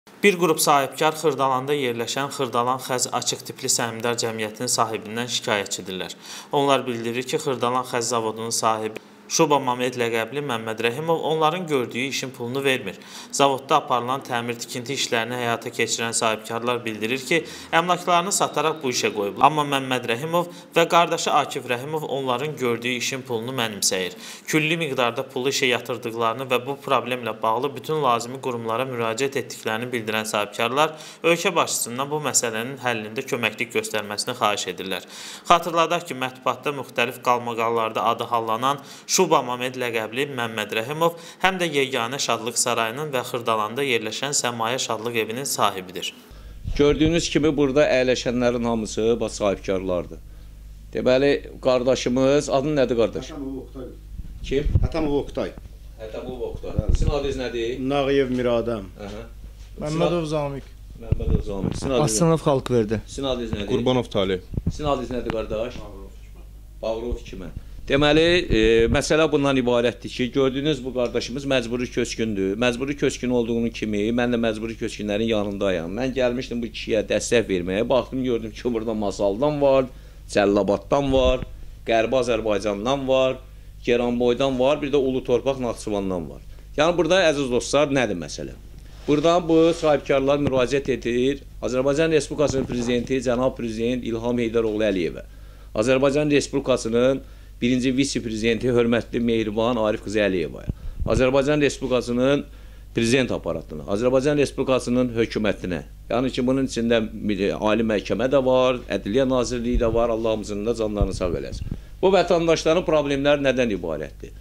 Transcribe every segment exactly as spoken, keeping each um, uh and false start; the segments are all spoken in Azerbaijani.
Bir qrup sahibkar Xırdalanda yerləşən Xırdalan Xəz Açıq Tipli Səhmdar Cəmiyyətinin sahibindən şikayətçidirlər. Onlar bildirir ki, Xırdalan Xəz zavodunun sahibi Şuba Mamed ləqəbli Məmməd Rəhimov onların gördüyü işin pulunu vermir. Zavodda aparılan təmir-tikinti işlərini həyata keçirən sahibkarlar bildirir ki, əmlaklarını sataraq bu işə qoyublar. Amma Məmməd Rəhimov və qardaşı Akif Rəhimov onların gördüyü işin pulunu mənimsəyir. Külli miqdarda pulu işə yatırdıqlarını və bu problemlə bağlı bütün lazımi qurumlara müraciət etdiklərini bildirən sahibkarlar ölkə başçısından bu məsələnin həllində köməklik göstərməsini xahiş edirlər. Xatırladaq ki, mətbuatda müxtəlif qalmaqallarda adı hallanan Şuba Mamed ləqəbli Məmməd Rəhimov həm də Yeganə Şadlıq Sarayının və Xırdalanda yerləşən Səmayə Şadlıq evinin sahibidir. Gördüyünüz kimi burada əyləşənlərin hamısı baş sahibkarlardır. Deməli, qardaşımız, adın nədir qardaş? Hətəmov Oqtay. Kim? Hətəmov Oqtay. Hətəmov Oqtay. Sizin adınız nədir? Nağıyev Miradəm. Məmmədov Zamik. Məmmədov Zamik. Sizin adınız Aslanov Xalqverdi. Sizin adınız nədir? Qurbanov Talib. Sizin adınız nədir qardaş? Bağırov Kimə. Deməli, e, məsələ bundan ibarətdir ki, gördüyünüz bu qardaşımız məcburi köçkündür. Məcburi köçkün olduğunu kimi, mən də məcburi köçkünlərin yanındayam. Mən gəlmişdim bu kişiyə dəstək verməyə. Baxdım, gördüm ki, burada Masaldan var, Cəllabaddan var, Qərbi Azərbaycandan var, Geranboydan var, bir də Ulu Torpaq Naxçıvandan var. Yəni, burada, əziz dostlar, nədir məsələ? Buradan bu sahibkarlar müraciət edir Azərbaycan Respublikasının prezidenti Cənab Prezident İlham Heydəroğlu Əliyevə, Azərbaycan Respublikasının birinci vitse-prezidenti hörmətli Mehriban Arif qızı Əliyevaya, Azərbaycan Respublikasının prezident aparatına, Azərbaycan Respublikasının hökumətinə, yəni ki, bunun içində Ali Məhkəmə də var, Ədliyyə Nazirliyi də var, Allahımızın da canlarını sağ eləsin. Bu vətəndaşların problemləri nədən ibarətdir?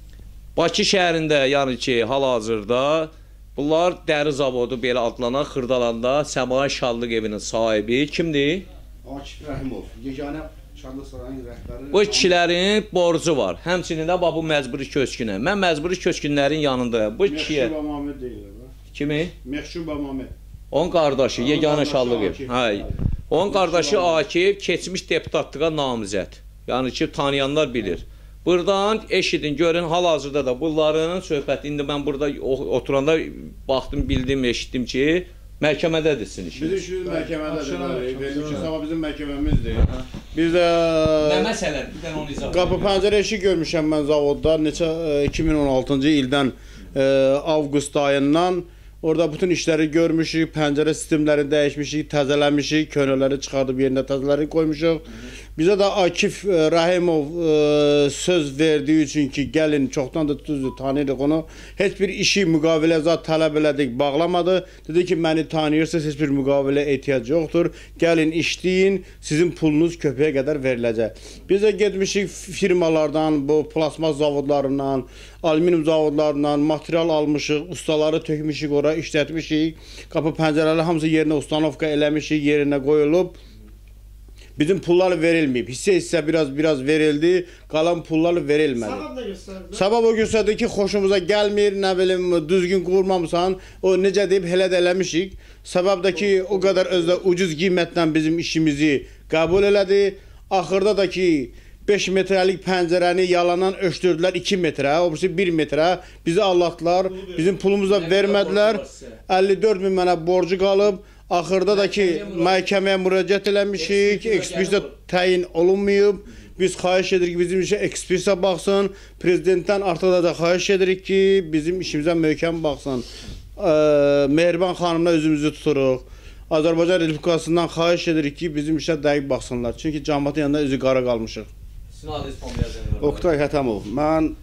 Bakı şəhərində, yəni ki, hal-hazırda bunlar dəri zavodu belə adlanan Xırdalanda Səmayə Şadlıq evinin sahibi kimdir? Akif Rəhimov. Yeganə Şadlıq Sarayının rəhbəri. Bu kişilərin borcu var. Həmçinin də bu məcburi köçkünə. Mən məcburi köçkünlərin yanındayım. Bu kişiyə... Məhşuba Mamed deyirlər. Kimi? Məhşuba Mamed. Onun qardaşı, Yeganə Şadlıq ev. Hə. Onun qardaşı Akif keçmiş deputatlığa namizəd. Yəni ki, tanıyanlar bilir. Buradan eşidin, görün, hal-hazırda da bunların söhbəti, indi mən burada oturanda baxdım, bildim, eşitdim ki, məhkəmədədir sizin işiniz. Bizim işimiz məhkəmədədir. Sabah bizim məhkəməmizdir. Biz də... Nə məsələdir? Bir dənə onu izah edin. Qapı pəncərə işi görmüşəm mən zavodda. Neçə iki min on altıncı ildən avqust ayından orada bütün işləri görmüşük, pəncərə sistemləri dəyişmişik, təzələmişik, könülləri çıxardıb yerində təzələri qoymuşuq. Bizə də Akif Rəhimov söz verdiyi üçün ki, gəlin, çoxdan da düzdür, tanıyırıq onu. Heç bir işi müqavilə zat tələb elədik, bağlamadı. Dedi ki, məni tanıyırsınız, heç bir müqavilə ehtiyac yoxdur. Gəlin, işləyin, sizin pulunuz köpəyə qədər veriləcək. Biz də getmişik firmalardan, bu plasmas zavodlarından, alüminium zavodlarından material almışıq, ustaları tökmüşük ora, işlətmişik. Qapı pəncərələri hamısı yerinə ustanovka eləmişik, yerinə qoyulub. Bizim pullar verilməyib. Hissə-hissə biraz biraz verildi, qalan pullar verilmədi. Səbəb nə göstərdi? Səbəb o göstərdi ki, xoşumuza gəlmir, nə bilim, düzgün qurmamısan, o necə deyib, hələ də eləmişik. Səbəb də ki, o qədər özdə ucuz qiymətlə bizim işimizi qəbul elədi. Axırda da ki, beş metrəlik pəncərəni yalandan ölçdürdülər iki metrə, o birisi bir metrə. Bizi allatdılar, bizim pulumuzu da vermədilər. əlli dörd min mənə borcu qalıb. Axırda da ki, məhkəməyə müraciət eləmişik, ekspertiza təyin olunmayıb. Biz xahiş edirik ki, bizim işə ekspertiza baxsın. Prezidentdən artıq da xahiş edirik ki, bizim işimizə möhkəm baxsın. Mehriban xanımla özümüzü tuturuq. Azərbaycan Respublikasından xahiş edirik ki, bizim işə dəqiq baxsınlar. Çünki cəmiyyətin yanında üzü qara qalmışıq. Sizin adınız pomiyazınız. Oqtay Hətəmov. Mən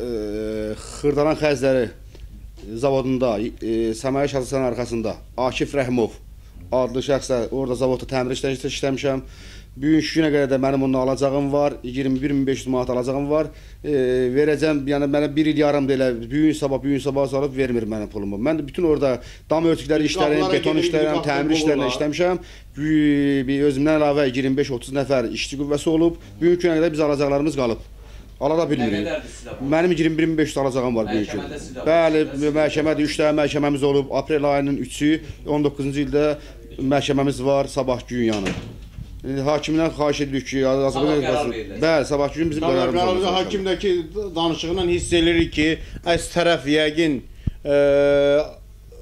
Xırdalan Xəzləri zavodunda, Səmayə Şadlıq Sarayının arxasında Akif Rəhimov adlı şəxslə orada zavodda təmir işlərində işləmişəm. Bugünkü günə qədər də mənim onun alacağım var. iyirmi bir min beş yüz manat alacağım var. E, verəcəm, yəni mənə bir il yarım da elə bugün sabah, bugün sabah salıb vermir mənim pulumu. Mən də bütün orada dam örtükləri işlərini, beton işlərini, təmir işlərini işləmişəm. Bir özümdən əlavə iyirmi beş otuz nəfər işçi qüvvəsi olub. Bugünkü günə qədər biz alacaqlarımız qalıb. Ala da bilmirik. Mənim iyirmi bir min beş yüz alacağım var bugünkü. Bəli, məhkəmədə üç dənə məhkəməmiz olub. Aprel ayının üçü, on doqquzuncu ildə məhkəməmiz var, sabah gün yanı. Hakimdən xahiş edirik ki, Azərbaycan Respublikası. Bəli, sabah gün bizim qərarımız olacaq. Hakimdəki danışığından hiss edirik ki, əks tərəf yəqin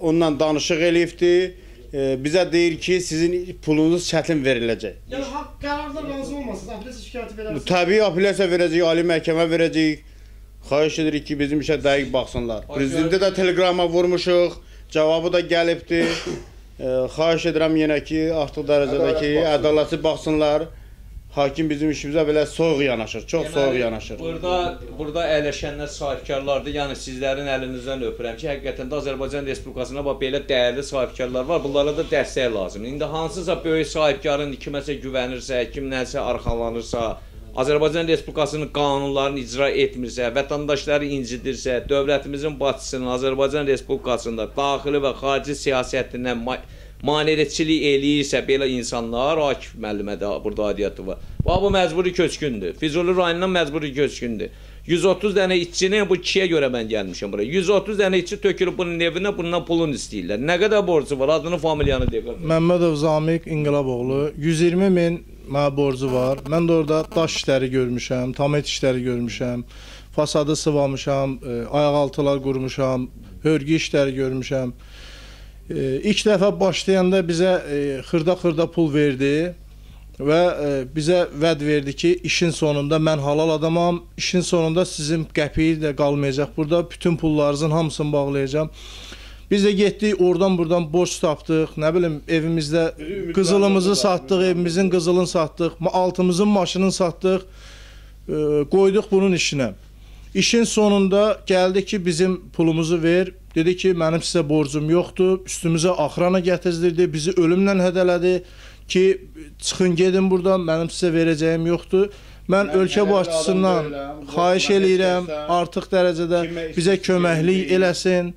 onunla danışıq eləyibdi. E, bizə deyir ki, sizin pulunuz çətin veriləcək. Yəni haqq qərarda razı olmasın, apellyasiya şikayəti verərsiniz. Təbii apellyasiya verəcəyik, ali məhkəmə verəcəyik. Xahiş edirik ki, bizim işə dəqiq baxsınlar. Prezidentə də teleqrama vurmuşuq, cavabı da gəlibdi. E, xahiş edirəm yenə ki, artıq dərəcədə ki, ədalətli baxsınlar. Hakim bizim işimizə belə soğuq yanaşır, çox Deməli, soğuq yanaşır. Burada burada əyləşənlər sahibkarlardır. Yəni sizlərin əlinizdən öpürəm ki, həqiqətən də Azərbaycan Respublikasında bax belə dəyərli sahibkarlar var. Bunlara da dəstək lazımdır. İndi hansısa böyük sahibkarın kiməsə güvənirsə, kim nəsə arxalanırsa, Azərbaycan Respublikasının qanunlarını icra etmirsə, vətəndaşları incidirsə, dövlətimizin başçısının Azərbaycan Respublikasında daxili və xarici siyasətindən maneəçilik eləyirsə belə insanlar, Akif müəllimə də burada aidiyyatı var. Bax, bu məcburi köçkündür. Füzuli rayonundan məcburi köçkündür. yüz otuz dənə işçinin bu ikiyə görə mən gəlmişəm buraya. yüz otuz dənə işçi tökülüb bunun evinə, bundan pulun istəyirlər. Nə qədər borcu var? Adını, familiyanı deyək. Məmmədov Zamiq İnqilaboğlu, yüz iyirmi min mənə borcu var. Mən də orada daş işləri görmüşəm, tamet işləri görmüşəm, fasadı sıvamışam, ayaqaltılar qurmuşam, hörgü işləri görmüşəm. İlk dəfə başlayanda bizə xırda-xırda pul verdi və bizə vəd verdi ki, işin sonunda mən halal adamam, işin sonunda sizin qəpiyi də qalmayacaq burada, bütün pullarınızın hamısını bağlayacağım. Biz də getdik, oradan buradan borc tapdıq, nə bilim, evimizdə qızılımızı satdıq, evimizin qızılını satdıq, altımızın maşınını satdıq, qoyduq bunun işinə. İşin sonunda gəldi ki, bizim pulumuzu ver. Dedi ki, mənim sizə borcum yoxdur. Üstümüzə axrana gətirdirdi, bizi ölümlə hədələdi ki, çıxın gedin buradan, mənim sizə verəcəyim yoxdur. Mən ölkə başçısından xahiş eləyirəm, artıq dərəcədə bizə köməklik eləsin.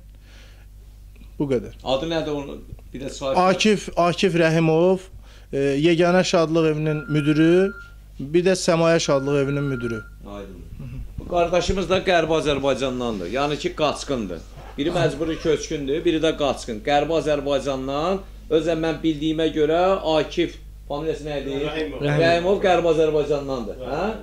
Bu qədər. Adı nədir onun? Bir də sahib. Akif, Akif Rəhimov, Yeganə Şadlıq Evinin müdürü, bir də Səmaya Şadlıq Evinin müdürü. Aydın. Bu qardaşımız da Qərbi Azərbaycandandır. Yəni ki, qaçqındır. Biri məcburi köçkündür, biri də qaçqın. Qərbi Azərbaycandan, özəm mən bildiyimə görə Akif, familiyası nə idi? Rəhimov Qərbi Azərbaycandandır.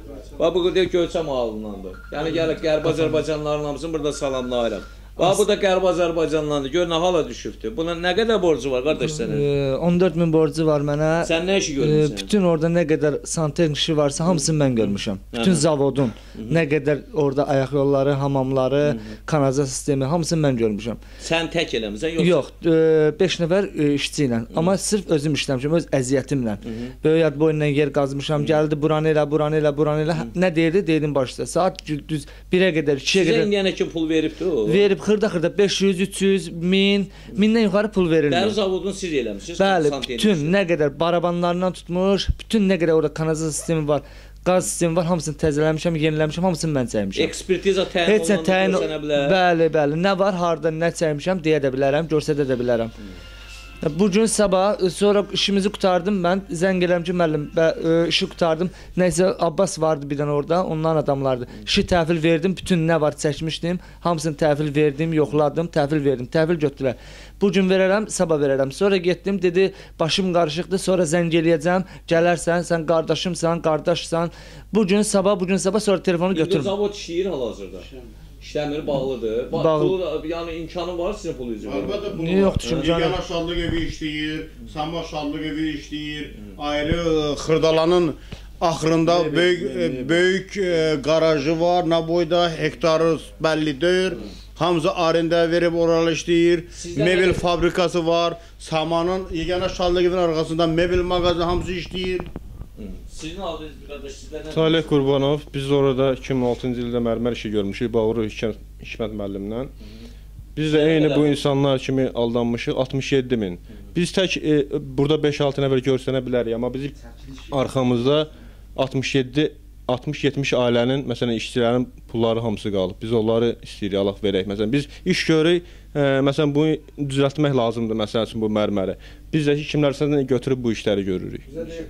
Və bu deyək Göyçəm ağalındandır. Yəni gələk Qərbi Azərbaycanlıların hamısını burada salamlayıram. Bax, bu da Qərbi Azərbaycanlandır. Gör, nə hala düşübdür. Buna nə qədər borcu var, qardaş sənin? on dörd min borcu var mənə. Sən nə işi görmüşsən? Bütün orada nə qədər santexnik işi varsa, hamısını mən görmüşəm. Bütün zavodun, nə qədər orada ayaq yolları, hamamları, kanalizasiya sistemi, hamısını mən görmüşəm. Sən tək eləmirsən? Yox, beş nəfər işçi ilə. Amma sırf özüm işləmişəm, öz əziyyətimlə. Böyük ad boyundan yer qazmışam, gəldi buranı elə, buranı elə, buranı elə. Nə deyirdi? Deydim başda. Saat düz birə qədər, ikiyə qədər. Sizə indiyənə kim pul veribdi o? Verib xırda-xırda beş yüz, üç yüz, min, mindən yuxarı pul verildi. Dəri zavodunu siz eləmişsiniz? Bəli, bütün nə qədər barabanlarından tutmuş, bütün nə qədər orada kanalizasiya sistemi var, qaz sistemi var, hamısını təzələmişəm, yeniləmişəm, hamısını mən çəkmişəm. Ekspertiza təyin olunanda görsənə bilər. Bəli, bəli, nə var, harda nə çəkmişəm deyə də bilərəm, görsədə də bilərəm. Bugün sabah, sonra işimizi qutardım mən, zəng elədim ki, müəllim, işi qutardım. Nəysə, Abbas vardı bir dənə orada, onların adamlardı. İşi təhvil verdim, bütün nə var çəkmişdim, hamısını təhvil verdim, yoxladım, təhvil verdim, təhvil götürər. Bugün verərəm, sabah verərəm. Sonra getdim, dedi, başım qarışıqdır, sonra zəng eləyəcəm, gələrsən, sən qardaşımsan, qardaşsan. Bugün sabah, bugün sabah, sonra telefonu götürüm. İndi zavod işləyir hal-hazırda. İşləmir, bağlıdır. Bağlı. Yəni imkanı var sizin pul üzrə? Əlbəttə pul var. Yoxdur, Yeganə Şadlıq evi işləyir, Səma Şadlıq evi işləyir. Ayrı Xırdalanın axırında böyük böyük qarajı var, nə boyda hektarı bəlli deyil. Hamısı arenda verib oralı işləyir. Mebel fabrikası var. Səmanın Yeganə Şadlıq evinin arxasında mebel mağazası hamısı işləyir. Sizin adınız qardaş, sizlərdən... Salih Qurbanov, biz orada iki min altıncı ildə mərmər işi görmüşük, Bağuru Hikmət müəllimlə. Biz də eyni bu insanlar kimi aldanmışıq, altmış yeddi min. Biz tək e, burada beş altı nəfər görsənə bilərik, amma bizim arxamızda altmış yeddi altmış yetmiş ailənin, məsələn, işçilərin pulları hamısı qalıb. Biz onları istəyirik, Allah verək. Məsələn, biz iş görürük, e, məsələn, bunu düzəltmək lazımdır, məsələn üçün bu mərməri. Biz də kimlərsə götürüb bu işləri görürük.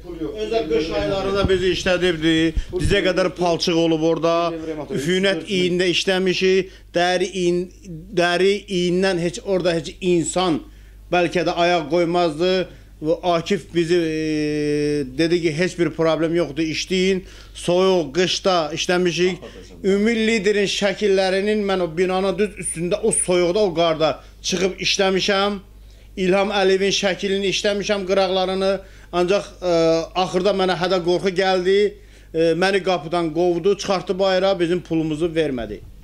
Özə qış aylarında bizi işlədibdi, dizə qədər palçıq olub orada, üfüynət iyində işləmişik, dəri iyin, dəri iyindən heç orada heç insan bəlkə də ayaq qoymazdı. Və Akif bizi e, dedi ki, heç bir problem yoxdur, işləyin. Soyuq, qışda işləmişik. Ümid liderin şəkillərinin mən o binanın düz üstündə, o soyuqda, o qarda çıxıb işləmişəm. İlham Əliyevin şəklini işləmişəm, qıraqlarını. Ancaq e, axırda mənə hədə qorxu gəldi. E, məni qapıdan qovdu, çıxartdı bayıra, bizim pulumuzu vermədi.